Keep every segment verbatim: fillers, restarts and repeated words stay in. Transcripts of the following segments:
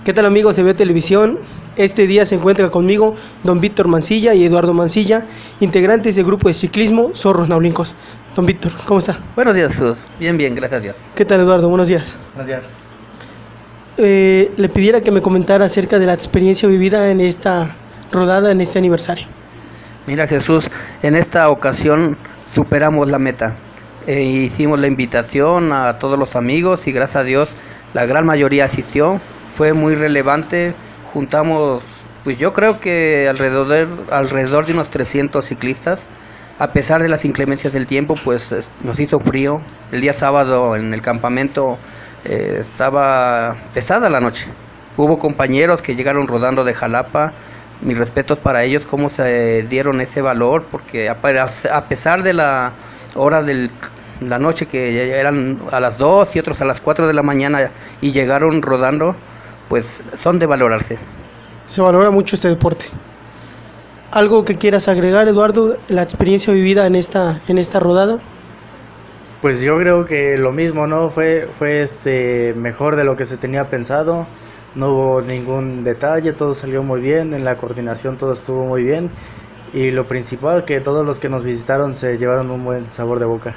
¿Qué tal amigos de B Televisión? Este día se encuentra conmigo don Víctor Mancilla y Eduardo Mancilla, integrantes del grupo de ciclismo Zorros Naulincos. Don Víctor, ¿cómo está? Buenos días, Jesús. Bien, bien, gracias a Dios. ¿Qué tal, Eduardo? Buenos días. Buenos días. Eh, le pidiera que me comentara acerca de la experiencia vivida en esta rodada, en este aniversario. Mira, Jesús, en esta ocasión superamos la meta. Eh, hicimos la invitación a todos los amigos y gracias a Dios la gran mayoría asistió. Fue muy relevante. Juntamos, pues yo creo que alrededor de, alrededor de unos trescientos ciclistas. A pesar de las inclemencias del tiempo, pues nos hizo frío. El día sábado en el campamento eh, estaba pesada la noche. Hubo compañeros que llegaron rodando de Jalapa. Mis respetos para ellos, cómo se dieron ese valor, porque a, a pesar de la hora de la noche, que eran a las dos y otros a las cuatro de la mañana, y llegaron rodando, pues son de valorarse. Se valora mucho este deporte. ¿Algo que quieras agregar, Eduardo, la experiencia vivida en esta, en esta rodada? Pues yo creo que lo mismo, ¿no? Fue, fue este mejor de lo que se tenía pensado. No hubo ningún detalle, todo salió muy bien, en la coordinación todo estuvo muy bien. Y lo principal, que todos los que nos visitaron se llevaron un buen sabor de boca.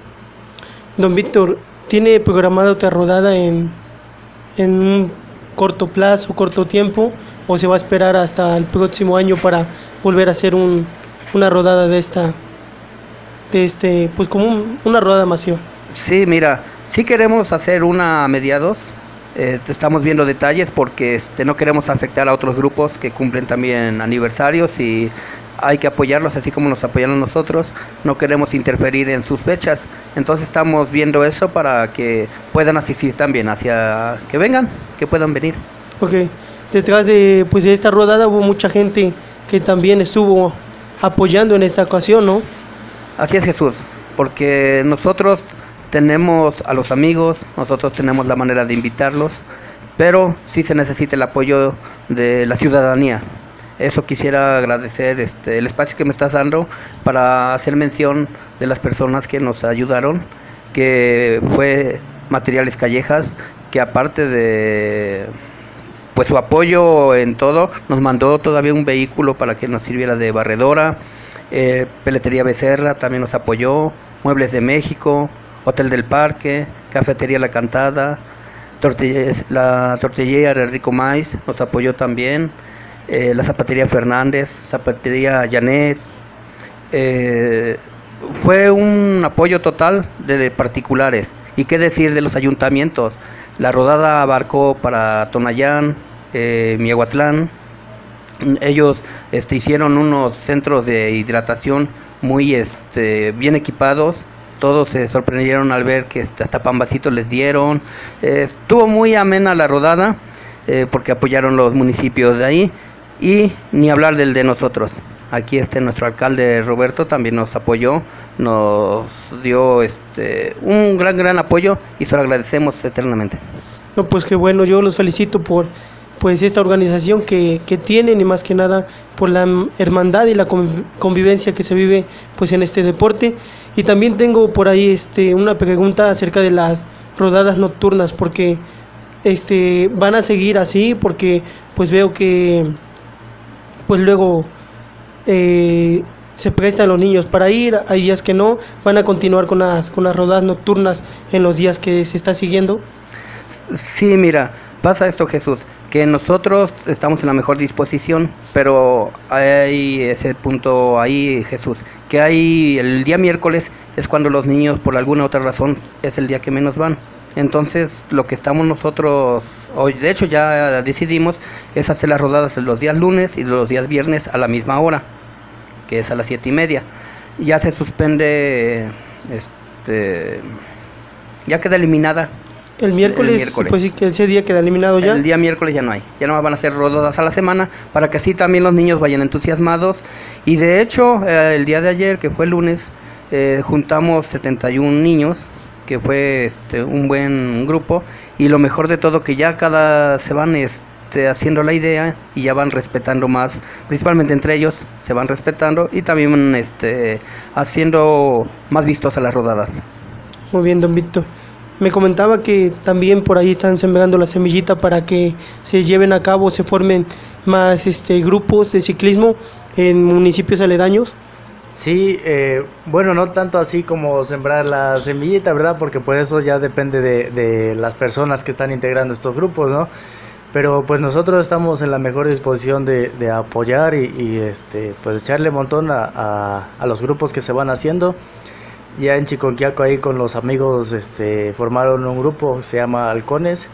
Don Víctor, ¿tiene programada otra rodada en, en un corto plazo, corto tiempo, o se va a esperar hasta el próximo año para volver a hacer un, una rodada de esta, de este, pues como un, una rodada masiva? Sí, mira, sí queremos hacer una a mediados. Eh, estamos viendo detalles porque este, no queremos afectar a otros grupos que cumplen también aniversarios y hay que apoyarlos así como nos apoyaron nosotros. No queremos interferir en sus fechas, entonces estamos viendo eso para que puedan asistir también, hacia que vengan, que puedan venir. Ok, detrás de, pues, de esta rodada hubo mucha gente que también estuvo apoyando en esta ocasión, ¿no? Así es, Jesús, porque nosotros tenemos a los amigos, nosotros tenemos la manera de invitarlos, pero sí se necesita el apoyo de la ciudadanía. Eso quisiera agradecer este, el espacio que me estás dando para hacer mención de las personas que nos ayudaron, que fue Materiales Callejas, que aparte de pues su apoyo en todo, nos mandó todavía un vehículo para que nos sirviera de barredora. eh, Peletería Becerra también nos apoyó, Muebles de México, Hotel del Parque, Cafetería La Cantada, tortillas, la tortillería de Rico Maíz nos apoyó también, eh, la Zapatería Fernández, Zapatería Janet. Eh, fue un apoyo total de particulares. Y qué decir de los ayuntamientos. La rodada abarcó para Tonayán, eh, Miahuatlán. Ellos este, hicieron unos centros de hidratación muy este, bien equipados. Todos se sorprendieron al ver que hasta pambacitos les dieron. Eh, estuvo muy amena la rodada eh, porque apoyaron los municipios de ahí. Y ni hablar del de nosotros. Aquí este nuestro alcalde Roberto también nos apoyó, nos dio este un gran gran apoyo y se lo agradecemos eternamente. No, pues qué bueno, yo los felicito por pues esta organización que, que tienen y más que nada por la hermandad y la convivencia que se vive pues en este deporte. Y también tengo por ahí este una pregunta acerca de las rodadas nocturnas, porque este van a seguir así, porque pues veo que pues luego eh, se prestan los niños para ir, hay días que no, van a continuar con las, con las rodadas nocturnas en los días que se está siguiendo. Sí, mira, pasa esto, Jesús, que nosotros estamos en la mejor disposición, pero hay ese punto ahí, Jesús, que hay el día miércoles es cuando los niños por alguna otra razón es el día que menos van. Entonces lo que estamos nosotros hoy, de hecho ya decidimos, es hacer las rodadas de los días lunes y de los días viernes a la misma hora, que es a las siete y media. Ya se suspende, este, ya queda eliminada. El miércoles, el miércoles, pues sí, que ese día queda eliminado ya. El día miércoles ya no hay, ya no van a hacer rodadas a la semana, para que así también los niños vayan entusiasmados. Y de hecho, eh, el día de ayer, que fue el lunes, eh, juntamos setenta y un niños, que fue este, un buen grupo, y lo mejor de todo que ya cada se van este, haciendo la idea y ya van respetando más, principalmente entre ellos se van respetando y también este, haciendo más vistosas las rodadas. Muy bien, don Víctor. Me comentaba que también por ahí están sembrando la semillita para que se lleven a cabo, se formen más este, grupos de ciclismo en municipios aledaños. Sí, eh, bueno, no tanto así como sembrar la semillita, ¿verdad? Porque pues eso ya depende de, de las personas que están integrando estos grupos, ¿no? Pero pues nosotros estamos en la mejor disposición de, de apoyar y, y este, pues echarle montón a, a, a los grupos que se van haciendo. Ya en Chiconquiaco ahí con los amigos este, formaron un grupo, se llama Halcones,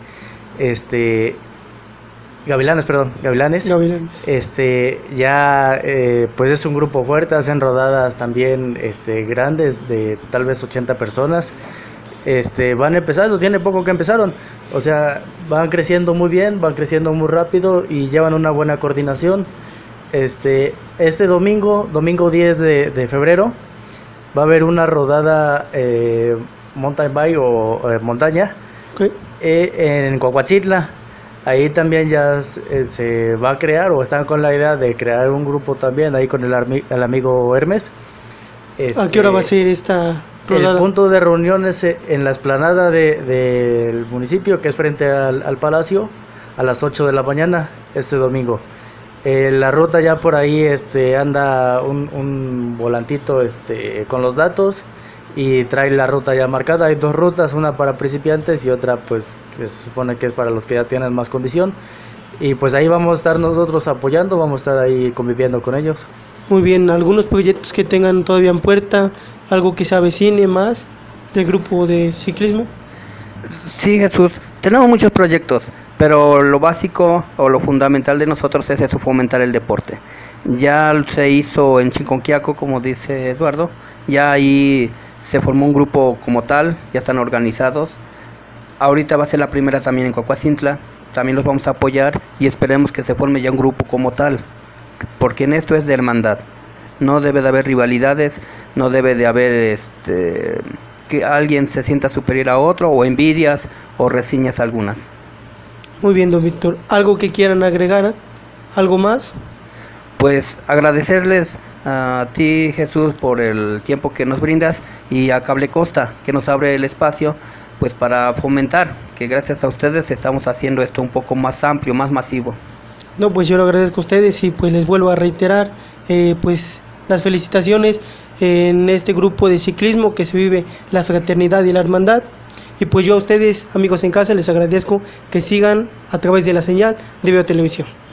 este, Gavilanes, perdón, Gavilanes. Gavilanes. Este, ya eh, pues es un grupo fuerte, hacen rodadas también este, grandes de tal vez ochenta personas. Este, van empezando, tiene poco que empezaron, o sea, van creciendo muy bien, van creciendo muy rápido y llevan una buena coordinación. Este, este domingo, domingo diez de, de febrero, va a haber una rodada eh, mountain bike o eh, montaña Okay. eh, en Coahuatzintla. Ahí también ya se, se va a crear o están con la idea de crear un grupo también ahí con el, armi, el amigo Hermes. Este, ¿A qué hora va a ser esta rodada? El punto de reunión es en la explanada de, del municipio, que es frente al, al palacio, a las ocho de la mañana este domingo. Eh, la ruta ya por ahí este, anda un, un volantito este, con los datos y trae la ruta ya marcada. Hay dos rutas, una para principiantes y otra pues que se supone que es para los que ya tienen más condición. Y pues ahí vamos a estar nosotros apoyando, vamos a estar ahí conviviendo con ellos. Muy bien, algunos proyectos que tengan todavía en puerta, algo que se avecine más del grupo de ciclismo. Sí, Jesús, tenemos muchos proyectos, pero lo básico o lo fundamental de nosotros es eso, fomentar el deporte. Ya se hizo en Chiconquiaco, como dice Eduardo, ya ahí se formó un grupo como tal, ya están organizados. Ahorita va a ser la primera también en Coahuatzintla, también los vamos a apoyar y esperemos que se forme ya un grupo como tal, porque en esto es de hermandad. No debe de haber rivalidades, no debe de haber este, que alguien se sienta superior a otro, o envidias o reseñas algunas. Muy bien, don Víctor. ¿Algo que quieran agregar? ¿Algo más? Pues agradecerles a ti, Jesús, por el tiempo que nos brindas, y a Cable Costa, que nos abre el espacio pues para fomentar, que gracias a ustedes estamos haciendo esto un poco más amplio, más masivo. No, pues yo lo agradezco a ustedes y pues les vuelvo a reiterar eh, pues las felicitaciones en este grupo de ciclismo que se vive la fraternidad y la hermandad. Y pues yo a ustedes, amigos en casa, les agradezco que sigan a través de la señal de Veo Televisión.